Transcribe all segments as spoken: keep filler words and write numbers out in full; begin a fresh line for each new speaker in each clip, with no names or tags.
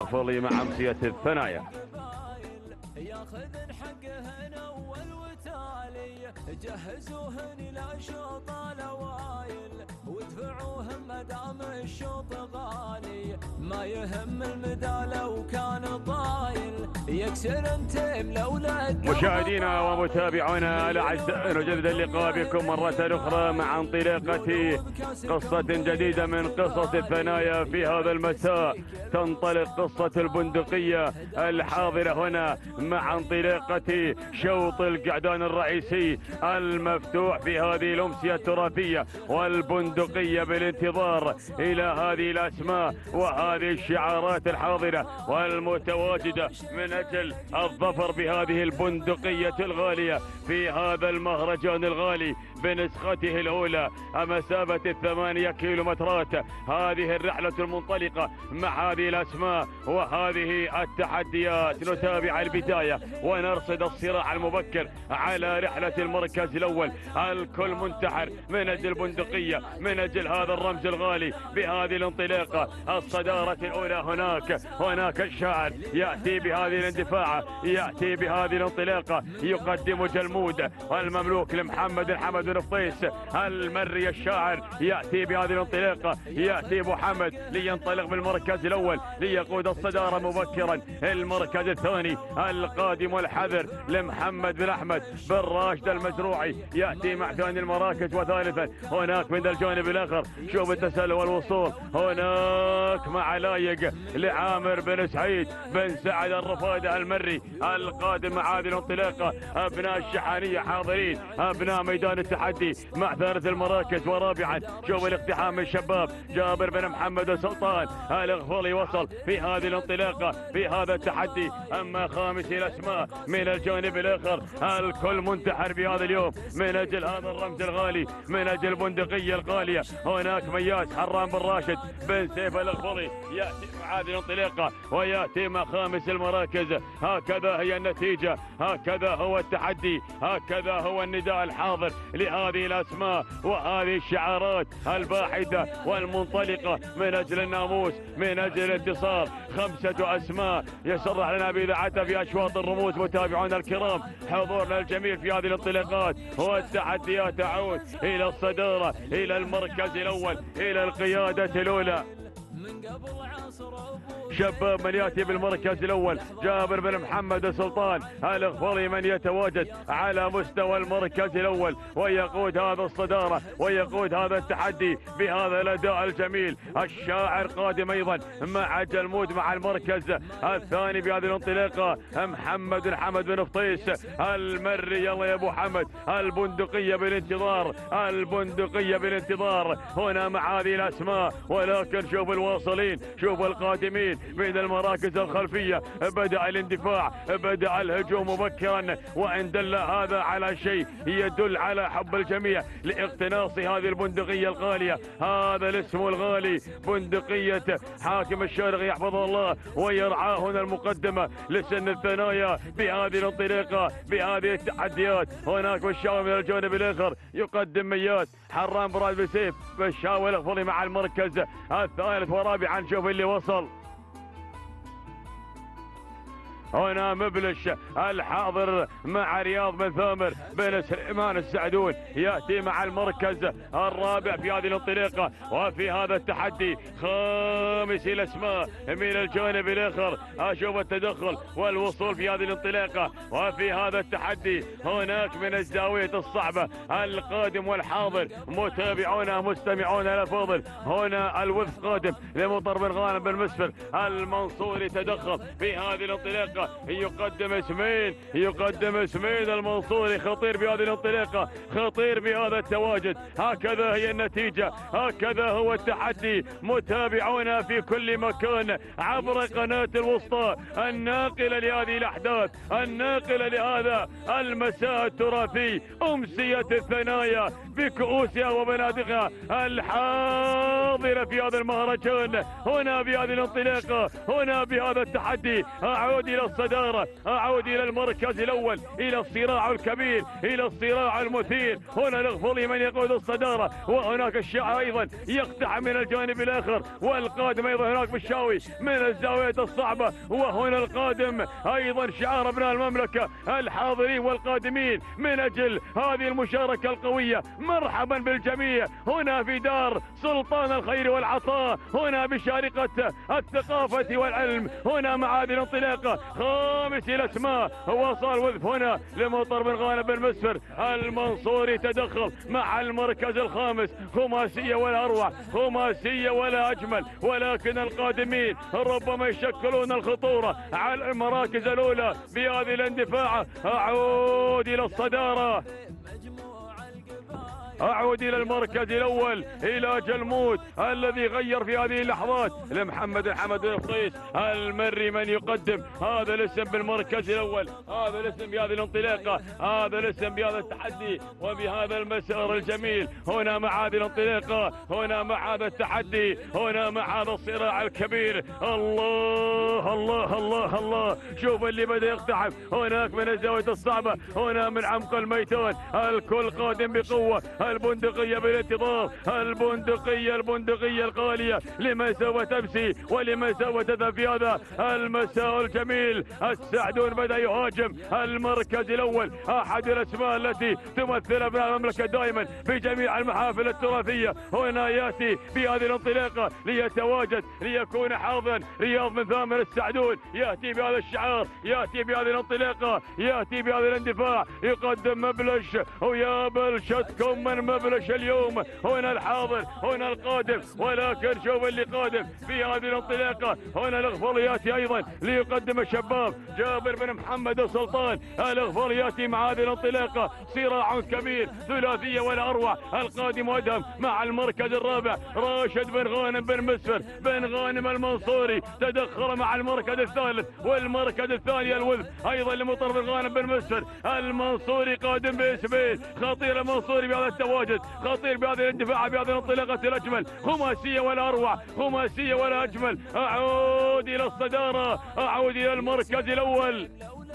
الغفلي مع أمسية الثنايا.
ياخذ حقهن اول وتالي، جهزوهن لا شوط الاوايل وادفعوهم مدام الشوط غالي، ما يهم المدى لو كان طايل يكسر انتم لولا.
مشاهدينا ومتابعونا الاعزاء، نجدد اللقاء بكم مرة اخرى مع انطلاقة قصة جديدة من قصص الثنايا. في هذا المساء تنطلق قصة البندقية الحاضرة هنا مع انطلاقة شوط القعدان الرئيسي المفتوح في هذه الأمسية التراثية، والبندقية بالانتظار إلى هذه الأسماء وهذه الشعارات الحاضرة والمتواجدة من أجل الظفر بهذه البندقية الغالية في هذا المهرجان الغالي بنسخته الأولى مسافة الثمانية كيلومترات. هذه الرحلة المنطلقة مع هذه الأسماء وهذه التحديات. نتابع البداية ونرصد الصراع المبكر على رحلة المركز الأول. الكل منتحر من أجل البندقية، من أجل هذا الرمز الغالي بهذه الانطلاقة. الصدارة الأولى هناك هناك الشاعر يأتي بهذه الاندفاع، يأتي بهذه الانطلاقة، يقدم جلمود المملوك لمحمد حمد بن فطيس المري. الشاعر يأتي بهذه الانطلاقة، يأتي محمد لينطلق بالمركز الأول ليقود الصدارة مبكرا. المركز الثاني القادم والحذر لمحمد بن أحمد بن راشد المزروعي، يأتي مع ثاني المراكز. وثالثا هناك من الجانب الآخر شوف التسلل والوصول هناك مع لايق لعامر بن سعيد بن سعد الرفادة المري القادم مع هذه الانطلاقة. أبناء الشحانية حاضرين، أبناء ميدان التحدي مع ثالث المراكز. ورابعا شوف الاقتحام من الشباب جابر بن محمد السلطان الغفلي وصل في هذه الانطلاقة في هذا التحدي. أما خامس الأسماء من الجانب الآخر الكل منتحر بهذا اليوم من أجل هذا الرمز الغالي، من أجل البندقية الغالية. هناك مياس حرام بن راشد بن سيف الغفلي يأتي مع هذه الانطلاقة ويأتي مع خامس المراكز. هكذا هي النتيجة، هكذا هو التحدي، هكذا هو النداء الحاضر لهذه الأسماء وهذه الشعارات الباحثة والمنطلقة من أجل الناموس، من أجل الانتصار. خمسة أسماء يصرح لنا بإذاعتها في أشواط الرموز. متابعونا الكرام، حضورنا الجميل في هذه الانطلاقات والتحديات تعود إلى الصدارة، إلى المركز الأول، إلى القيادة الأولى. شباب من يأتي بالمركز الأول جابر بن محمد السلطان الغفلي من يتواجد على مستوى المركز الأول ويقود هذا الصدارة ويقود هذا التحدي بهذا الأداء الجميل. الشاعر قادم أيضا مع جلمود مع المركز الثاني بهذه الانطلاقة. محمد بن حمد بن فطيس المري، يلا يا أبو حمد. البندقية بالانتظار، البندقية بالانتظار هنا مع هذه الأسماء. ولكن شوف الواصلين، شوف القادمين من المراكز الخلفية. بدأ الاندفاع، بدأ الهجوم مبكرا، وإن دل هذا على شيء يدل على حب الجميع لاقتناص هذه البندقية الغالية. هذا الاسم الغالي بندقية حاكم الشارق يحفظه الله ويرعاه. هنا المقدمة لسن الثنايا بهذه الانطلاقة بهذه التحديات. هناك بشاوي من الجانب الآخر يقدم ميات حرام براد بسيف. بشاوي الغفلي مع المركز الثالث. ورابعا شوف اللي وصل هنا مبلش الحاضر مع رياض بن ثامر بن سليمان السعدون، يأتي مع المركز الرابع في هذه الانطلاقة وفي هذا التحدي. خامس الأسماء من الجانب الآخر. أشوف التدخل والوصول في هذه الانطلاقة وفي هذا التحدي. هناك من الزاوية الصعبة القادم والحاضر. متابعونا مستمعونا الأفاضل، هنا الوفد قادم لمطر بن غانم بن مسفر المنصوري. تدخل في هذه الانطلاقة، يقدم اسمين، يقدم اسمين. المنصوري خطير بهذه الانطلاقة، خطير بهذا التواجد. هكذا هي النتيجة، هكذا هو التحدي. متابعونا في كل مكان عبر قناة الوسطى الناقلة لهذه الأحداث، الناقلة لهذا المساء التراثي. أمسية الثنايا بكؤوسها وبنادقها. الحاضر الحاضرة في هذا المهرجان، هنا بهذه الانطلاقة، هنا بهذا التحدي. أعود إلى الصدارة، أعود إلى المركز الأول، إلى الصراع الكبير، إلى الصراع المثير. هنا الغفلي من يقود الصدارة، وهناك الشاعر أيضا يقتحم من الجانب الآخر، والقادم أيضا هناك بالشاوي من الزاوية الصعبة. وهنا القادم أيضا شعار أبناء المملكة الحاضرين والقادمين من أجل هذه المشاركة القوية. مرحبا بالجميع هنا في دار سلطان الخير والعطاء، هنا بشارقة الثقافة والعلم، هنا مع هذه الانطلاقة. خامس الأسماء وصل وذف هنا لمطر بن غانم بن مسفر المنصوري، تدخل مع المركز الخامس. خماسية ولا أروع، خماسية ولا أجمل، ولكن القادمين ربما يشكلون الخطورة على المراكز الأولى بهذه الاندفاع. أعود إلى الصدارة، أعود إلى المركز الأول، إلى جلمود الذي غير في هذه اللحظات لمحمد الحمد القيس المري من يقدم هذا الاسم بالمركز الأول. هذا الاسم بهذه الانطلاقة، هذا الاسم بهذا التحدي وبهذا المسار الجميل. هنا مع هذه الانطلاقة، هنا مع هذا التحدي، هنا مع هذا الصراع الكبير. الله الله الله الله، شوف اللي بدأ يقتحم هناك من الزاوية الصعبة، هنا من عمق الميدان. الكل قادم بقوة، البندقية بالانتظار، البندقية البندقية الغالية لمن سوف تمسي ولمن سوف تذهب في هذا المساء الجميل. السعدون بدأ يهاجم المركز الأول، أحد الأسماء التي تمثل أبناء المملكة دائما في جميع المحافل التراثية. هنا يأتي بهذه الانطلاقة ليتواجد ليكون حاضرا رياض بن ثامر السعدون، يأتي بهذا الشعار، يأتي بهذه الانطلاقة، يأتي بهذا الاندفاع، يقدم مبلش ويا بلشتكم من مبلش اليوم. هنا الحاضر، هنا القادم، ولكن شوف اللي قادم في هذه الانطلاقة. هنا الغفل ياتي ايضا ليقدم الشباب جابر بن محمد السلطان. الغفل ياتي مع هذه الانطلاقة، صراع كبير، ثلاثية ولا اروع. القادم ادهم مع المركز الرابع راشد بن غانم بن مسفر بن غانم المنصوري، تدخل مع المركز الثالث والمركز الثاني الوذف ايضا لمطر بن غانم بن مسفر المنصوري. قادم باسمين، خطير المنصوري بهذا التواجد، خطير بهذه الاندفاع بهذه الانطلاقة الأجمل. خماسية ولا أروع، خماسية ولا أجمل. أعود إلى الصدارة، أعود إلى المركز الأول.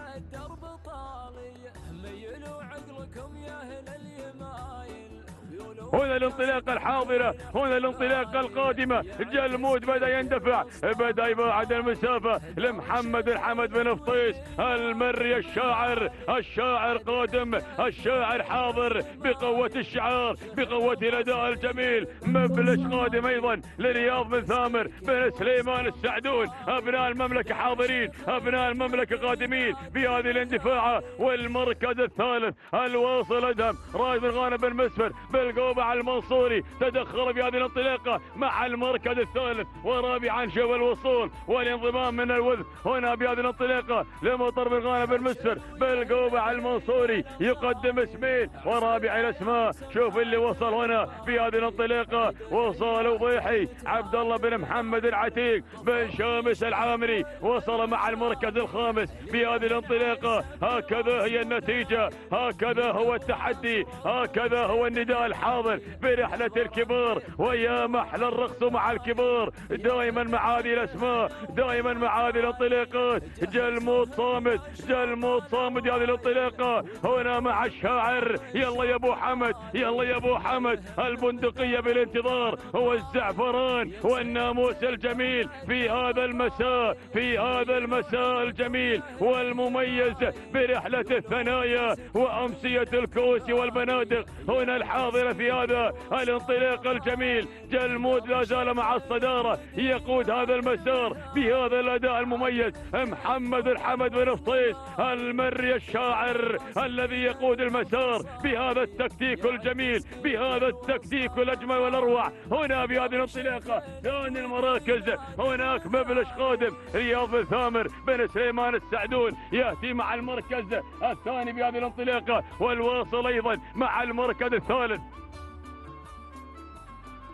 هنا الانطلاقة الحاضرة، هنا الانطلاقة القادمة. جلمود بدأ يندفع، بدأ يباعد المسافة لمحمد الحمد بن فطيس المري الشاعر. الشاعر قادم، الشاعر حاضر بقوة الشعار، بقوة الأداء الجميل. مبلش قادم أيضا لرياض بن ثامر بن سليمان السعدون. أبناء المملكة حاضرين، أبناء المملكة قادمين بهذه الاندفاع. والمركز الثالث الواصل أدهم راشد بن غانم بن مسفر بالقوبة على المنصوري، تدخل في هذه الانطلاقة مع المركز الثالث. ورابعا شوف الوصول والانضمام من الوذ هنا بهذه الانطلاقة لمطر بن غانم بن مسفر بالقوبة على المنصوري، يقدم اسمين. ورابع الاسماء شوف اللي وصل هنا في هذه الانطلاقة، وصل وضيحي عبد الله بن محمد العتيق بن شامس العامري، وصل مع المركز الخامس بهذه الانطلاقة. هكذا هي النتيجة، هكذا هو التحدي، هكذا هو النداء الحاضر برحلة الكبار. ويا محلى الرقص مع الكبار دائما مع هذه الاسماء، دائما مع هذه الانطلاقات. جلمود صامد، جلمود صامد هذه الانطلاقة. هنا مع الشاعر، يلا يا ابو حمد، يلا يا ابو حمد. البندقية بالانتظار والزعفران والناموس الجميل في هذا المساء، في هذا المساء الجميل والمميز برحلة الثنايا وأمسية الكؤوس والبنادق. هنا الحاضرة في هذا الانطلاق الجميل. جلمود لا زال مع الصدارة، يقود هذا المسار بهذا الأداء المميز. محمد الحمد بن فطيس المري الشاعر الذي يقود المسار بهذا التكتيك الجميل، بهذا التكتيك الأجمل والأروع. هنا بهذه الانطلاقة ثاني المراكز هناك مبلش قادم رياض بن ثامر بن سليمان السعدون، يأتي مع المركز الثاني بهذه الانطلاقة، والواصل أيضا مع المركز الثالث.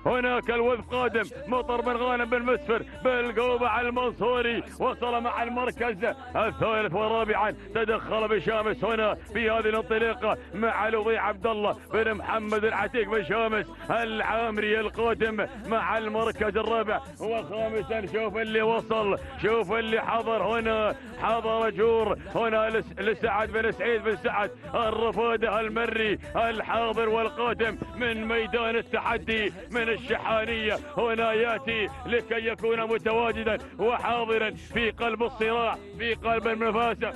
هناك الوذ قادم، مطر بن غانم بن مسفر بالقوبع المنصوري، وصل مع المركز الثالث ورابعا. تدخل بشامس هنا في هذه الانطلاقه مع الوضيع عبد الله بن محمد العتيق بن شامس العامري القادم مع المركز الرابع. وخامسا شوف اللي وصل، شوف اللي حضر هنا، حضر جور هنا لسعد بن سعيد بن سعد الرفاده المري الحاضر والقادم من ميدان التحدي من الشحانيه. هنا ياتي لكي يكون متواجدا وحاضرا في قلب الصراع، في قلب المنافسه.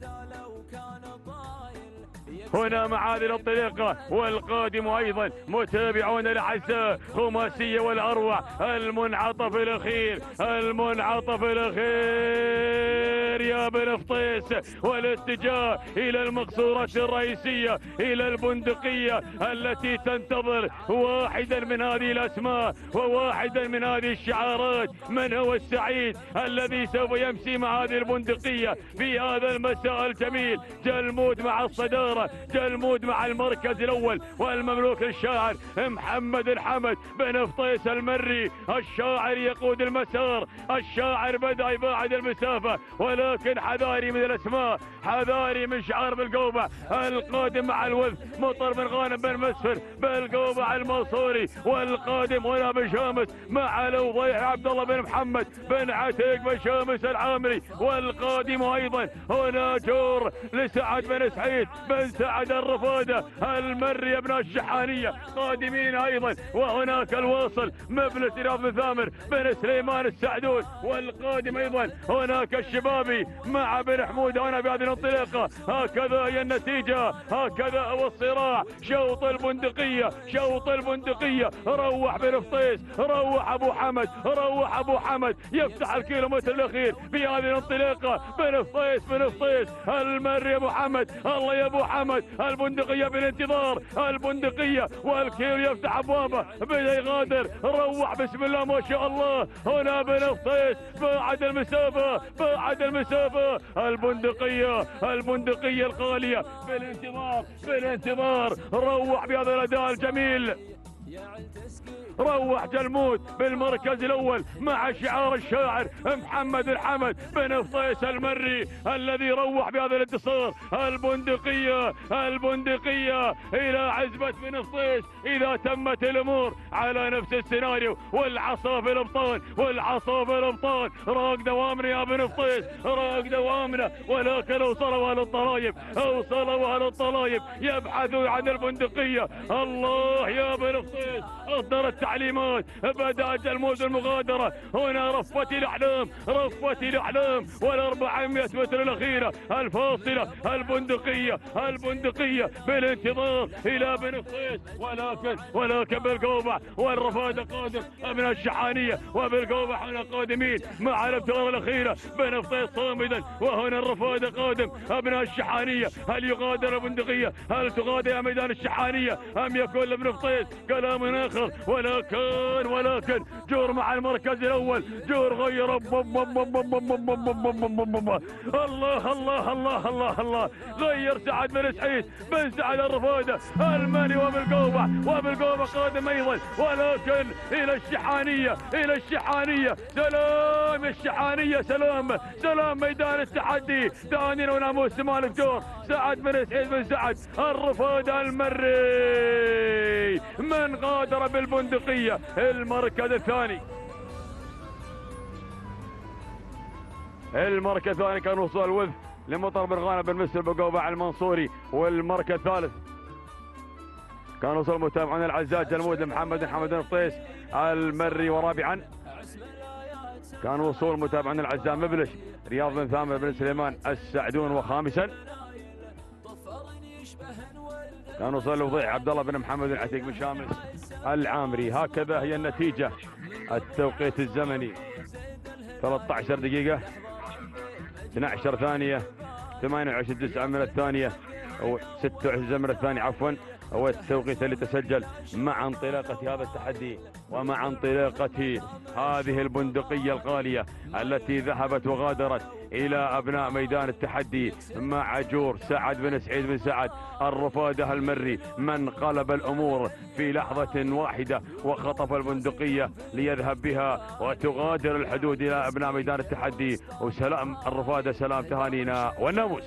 هنا مع هذه الطريقة والقادم أيضا متابعون الأعزاء خماسية والأروع، المنعطف الأخير، المنعطف الأخير يا بن فطيس، والاتجاه إلى المقصورة الرئيسية، إلى البندقية التي تنتظر واحدا من هذه الأسماء وواحدا من هذه الشعارات. من هو السعيد الذي سوف يمشي مع هذه البندقية في هذا المساء الجميل؟ جلمود مع الصدارة، جلمود مع المركز الاول، والمملوك الشاعر محمد الحمد بن فطيس المري. الشاعر يقود المسار، الشاعر بدا يباعد المسافه، ولكن حذاري من الاسماء، حذاري من شعار بالقوبع القادم مع الوذ مطر بن غانم بن مسفر بالقوبع المنصوري، والقادم هنا بن شامس مع الوضيع عبد الله بن محمد بن عتيق بن شامس العامري، والقادم ايضا هنا جور لسعد بن سعيد بن سعد الرفاده المري ابن الشحانيه قادمين ايضا. وهناك الواصل مبلس رياض بن ثامر بن سليمان السعدون، والقادم ايضا هناك الشبابي مع بن حمود هنا بهذه الانطلاقه. هكذا هي النتيجه، هكذا هو الصراع. شوط البندقيه، شوط البندقيه. روح بن فطيس، روح ابو حمد، روح ابو حمد يفتح الكيلومتر الاخير في هذه الانطلاقه. بن فطيس، بن فطيس المري ابو حمد، الله يا ابو حمد. البندقيه بالانتظار، البندقيه والكيلو يفتح ابوابه، بدا يغادر. روح بسم الله ما شاء الله. هنا بن فطيس بعد المسافه، بعد المسافه. البندقيه، البندقيه الغاليه بالانتظار، بالانتظار. روح بهذا الاداء الجميل. روح جلمود بالمركز الاول مع شعار الشاعر محمد الحمد بن فطيس المري الذي روح بهذا الانتصار. البندقيه، البندقيه الى عزبه بن فطيس اذا تمت الامور على نفس السيناريو. والعصا في الابطال، والعصا في الابطال. راق دوامنا يا بن فطيس، راق دوامنا. ولكن اوصلوا اهل الطلايب، اوصلوا اهل الطلايب يبحثوا عن البندقيه. الله يا بن فطيس، اصدر التعليمات، بدأ جلمود المغادرة. هنا رفت الأحلام، رفت الأحلام. والأربعمائة متر الأخيرة الفاصلة. البندقية، البندقية بالانتظار إلى بن فطيس. ولكن ولكن بالقوبع والرفادة قادم من الشحانية، وبالقوبع هنا قادمين مع الابتغار الأخيرة. بن فطيس صامدا، وهنا الرفادة قادم ابن الشحانية. هل يغادر البندقية؟ هل تغادر يا ميدان الشحانية أم يكون لابن فطيس كلام آخر؟ ولكن ولكن جور مع المركز الاول. جور غير الله الله الله الله الله. غير سعد بن سعيد بن سعد الرفاده الماني، وبالقوبع وبالقوبع قادم ايضا. ولكن الى الشحانيه، الى الشحانيه. سلام الشحانيه، سلام سلام ميدان التحدي. ثانيا وناموس مالك جور سعد بن سعيد بن سعد الرفاده المري من غادر بالبندقيه المركز الثاني. المركز الثاني كان وصول الوذ لمطر بن غانم بن مسر بقوبع المنصوري. والمركز الثالث كان وصول متابعون الاعزاء جلمود لمحمد بن حمد بن فطيس المري. ورابعا كان وصول متابعون الاعزاء مبلش رياض بن ثامر بن سليمان السعدون. وخامسا كان وصل الوضيع عبد الله بن محمد العتيق بن شامس العامري. هكذا هي النتيجة. التوقيت الزمني ثلاثة عشر دقيقة اثنتي عشرة ثانية ثمانية وعشرين تسعة من الثانية أو ستة وعشرين من الثانية عفوا. هو التوقيت اللي تسجل مع انطلاقة هذا التحدي. ومع انطلاقة هذه البندقية الغالية التي ذهبت وغادرت إلى أبناء ميدان التحدي مع جور سعد بن سعيد بن سعد الرفادة المري، من قلب الأمور في لحظة واحدة وخطف البندقية ليذهب بها وتغادر الحدود إلى أبناء ميدان التحدي. وسلام الرفادة، سلام تهانينا والناموس.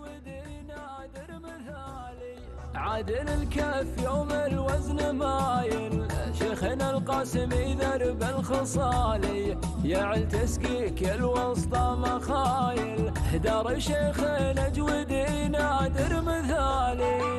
عادل الكف يوم الوزن مايل، شيخنا القاسمي درب الخصالي، يا عل تسقيك الوسطى مخايل، دار شيخنا جودي نادر مثالي.